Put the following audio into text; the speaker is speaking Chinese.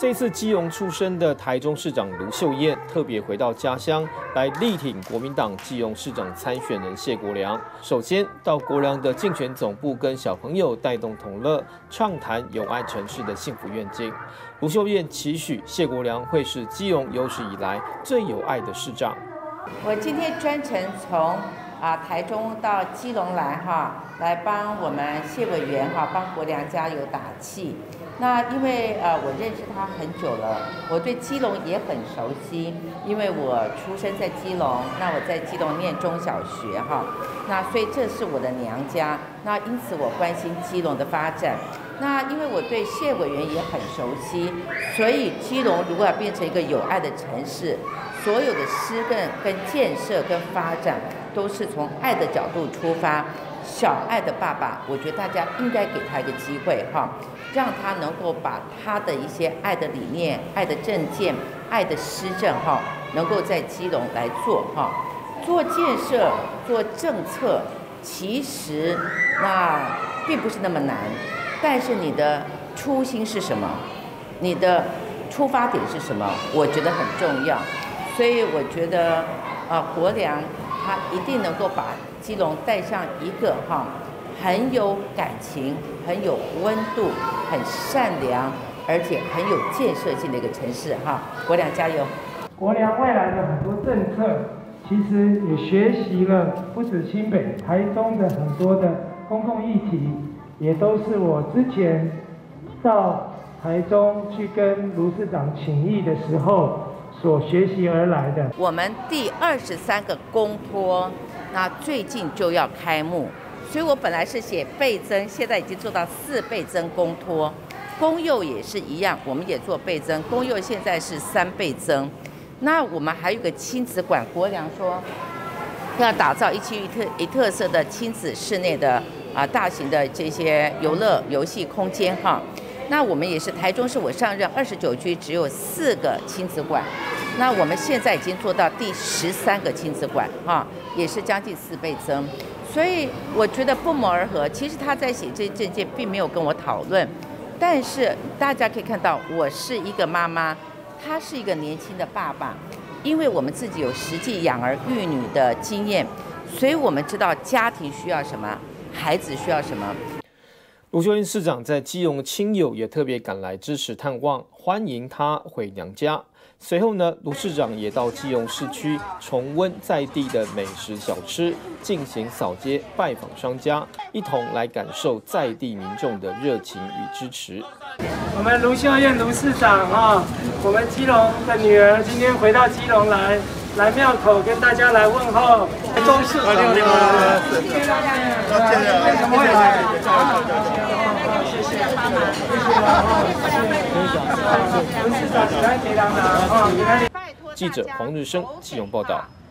这次基隆出生的台中市长卢秀燕特别回到家乡来力挺国民党基隆市长参选人谢国良。首先到国良的竞选总部跟小朋友带动同乐，畅谈有爱城市的幸福愿景。卢秀燕期许谢国良会是基隆有史以来最有爱的市长。 我今天专程从台中到基隆来帮我们谢委员帮国良加油打气。那因为我认识他很久了，我对基隆也很熟悉，因为我出生在基隆，那我在基隆念中小学那所以这是我的娘家，那因此我关心基隆的发展。那因为我对谢委员也很熟悉，所以基隆如果要变成一个有爱的城市，所有的施政跟建设跟发展都是从爱的角度出发。小爱的爸爸，我觉得大家应该给他一个机会让他能够把他的一些爱的理念、爱的政见、爱的施政能够在基隆来做做建设、做政策，其实那并不是那么难，但是你的初心是什么？你的出发点是什么？我觉得很重要，所以我觉得国良他一定能够把基隆带上一个很有感情、很有温度、很善良，而且很有建设性的一个城市国良加油！ 国良未来的很多政策，其实也学习了不止新北、台中的很多的公共议题，也都是我之前到台中去跟卢市长请益的时候所学习而来的。 我们第23个公托，那最近就要开幕，所以我本来是写倍增，现在已经做到4倍增公托。公幼也是一样，我们也做倍增，公幼现在是3倍增。那我们还有个亲子馆，国良说要打造一区一特色的亲子室内的大型的这些游乐游戏空间那我们也是台中市我上任29区只有4个亲子馆，那我们现在已经做到第13个亲子馆也是将近4倍增，所以我觉得不谋而合。其实他在写这些政见并没有跟我讨论，但是大家可以看到，我是一个妈妈，他是一个年轻的爸爸，因为我们自己有实际养儿育女的经验，所以我们知道家庭需要什么，孩子需要什么。 卢秀燕市长在基隆的亲友也特别赶来支持探望，欢迎他回娘家。随后呢，卢市长也到基隆市区重温在地的美食小吃，进行扫街拜访商家，一同来感受在地民众的热情与支持。 我们卢秀燕卢市长我们基隆的女儿今天回到基隆来庙口跟大家来问候。中市长，谢谢大家，为什么会来？谢谢帮忙，谢谢卢市长，喜欢给郎记者黄日升基隆报道。